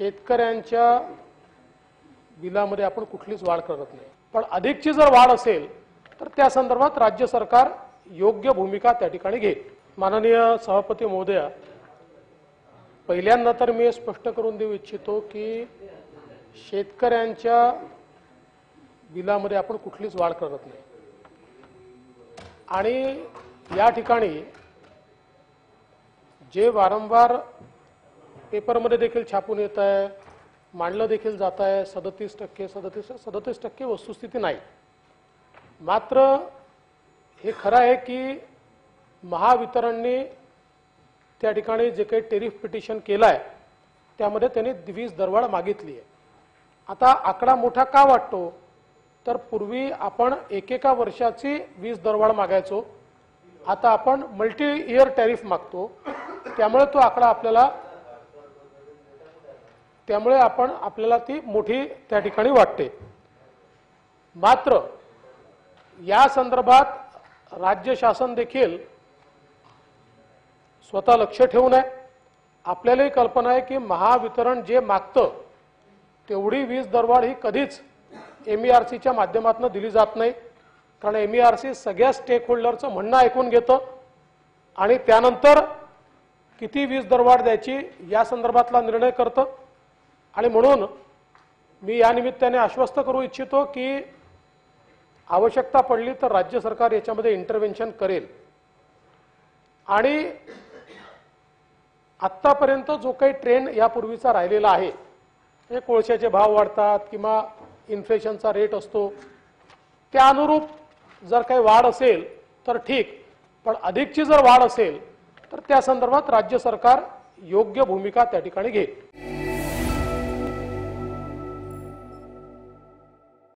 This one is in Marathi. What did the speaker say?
शेतकऱ्यांच्या बिलामध्ये आपण कुठलीच वाढ करत नाही, पण अधिकची जर वाढ असेल तर त्या संदर्भात राज्य सरकार योग्य भूमिका त्या ठिकाणी घेईल। माननीय सभापती महोदया, पहिल्यांदा तर मी स्पष्ट करून देऊ इच्छितो की शेतकऱ्यांच्या बिलामध्ये आपण कुठलीच वाढ करत नाही आणि या ठिकाणी जे वारंवार पेपरमध्ये देखील छापून येत आहे, मांडलं देखील जात आहे 37% वस्तुस्थिती नाही। मात्र हे खरं आहे की महावितरणने त्या ठिकाणी जे काही टेरिफ पिटिशन केलं आहे त्यामध्ये त्यांनी वीज दरवाढ मागितली आहे। आता आकडा मोठा का वाटतो तर पूर्वी आपण एकेका वर्षाची वीज दरवाढ मागायचो, आता आपण मल्टी इयर टॅरिफ मागतो, त्यामुळे तो आकडा आपल्याला ती मोठी त्या ठिकाणी वाटते। मात्र या संदर्भात राज्य शासन देखील स्वतः लक्ष ठेवून आहे। आपल्यालाही कल्पना आहे की महावितरण जे मागतं तेवढी वीज दरवाढ ही कधीच MERCच्या माध्यमातून दिली जात नाही, कारण MERC सगळ्या स्टेक होल्डरचं म्हणणं ऐकून घेतं आणि त्यानंतर किती वीज दरवाढ द्यायची या संदर्भातला निर्णय करतं। आणि म्हणून मी या निमित्ताने आश्वस्त करू इच्छितो की आवश्यकता पडली तर राज्य सरकार याच्यामध्ये इंटरव्हेन्शन करेल आणि आत्तापर्यंत जो काही ट्रेंड यापूर्वीचा राहिलेला आहे, हे कोळशाचे भाव वाढतात किंवा इन्फ्लेशनचा रेट असतो, त्या अनुरूप जर काही वाढ असेल तर ठीक, पण अधिकची जर वाढ असेल तर त्या संदर्भात राज्य सरकार योग्य भूमिका त्या ठिकाणी घेईल।